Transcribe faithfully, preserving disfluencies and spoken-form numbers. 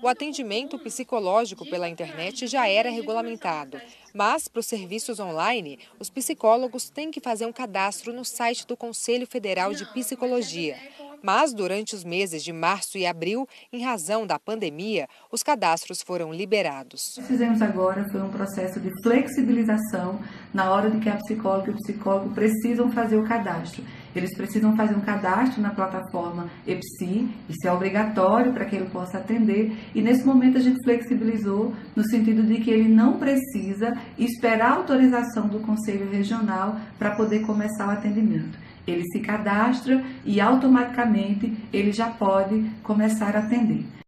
O atendimento psicológico pela internet já era regulamentado, mas para os serviços online, os psicólogos têm que fazer um cadastro no site do Conselho Federal de Psicologia. Mas durante os meses de março e abril, em razão da pandemia, os cadastros foram liberados. O que fizemos agora foi um processo de flexibilização na hora de que a psicóloga e o psicólogo precisam fazer o cadastro. Eles precisam fazer um cadastro na plataforma EPSI, isso é obrigatório para que ele possa atender, e nesse momento a gente flexibilizou no sentido de que ele não precisa esperar a autorização do Conselho Regional para poder começar o atendimento. Ele se cadastra e automaticamente ele já pode começar a atender.